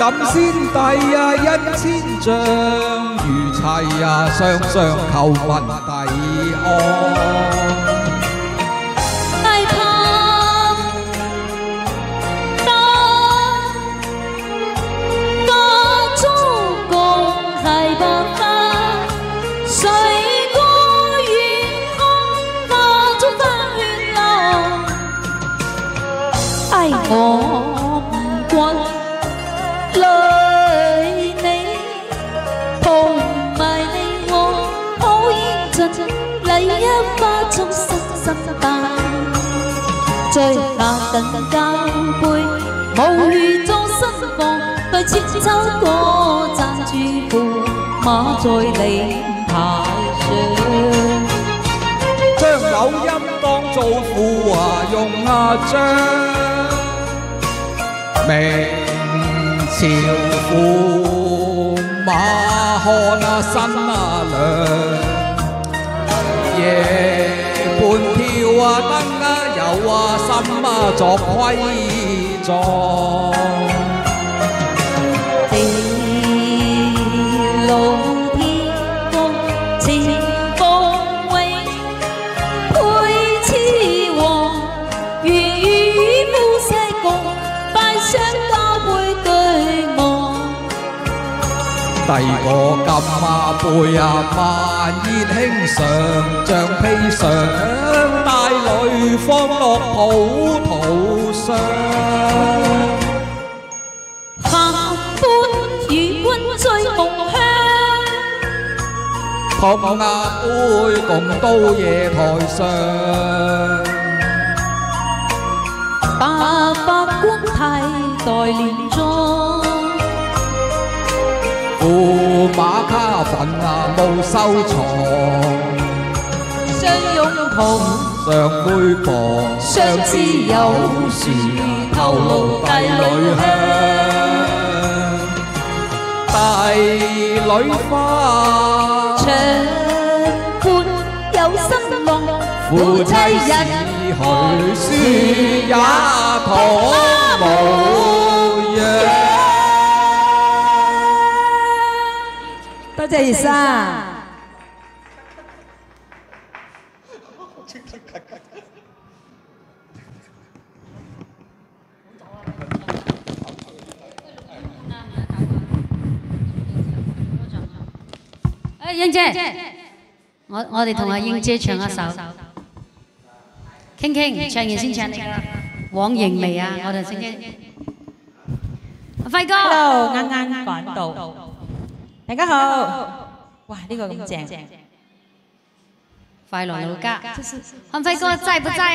感先帝啊，一千丈如砌啊，雙雙叩問帝安。 我唔慣累你，同埋你我好應盡禮一花中深拜，最下等交杯，無語眾生放，對千秋果讚住駙馬在靈牌上， 將柳陰當做富華用啊將。明朝駙馬看啊新啊亮，夜半跳啊燈啊有啊心啊作規狀， 地老天公前鳳永配雌王，如與夫妻共。相交杯對望， 第個金馬背啊，萬葉輕上，橡皮上，帶淚放落葡萄上。 下歡與君醉夢鄉， 碰壓杯共到夜台上。 白髮官替代連莊， 駙馬卡粉啊冇收藏， 相擁抱上杯傍， 相知有時透露帝女香， 帝女花長伴有新郎， 夫妻人。許書也同無恙。 多謝葉生。 英姐，我哋同阿英姐唱一首。傾唱完先唱你嘅往迎眉啊！我哋先傾。輝哥 ，Hello， 啱啱趕到，大家好。哇，呢個咁正， 快樂老家，漢輝哥在不在？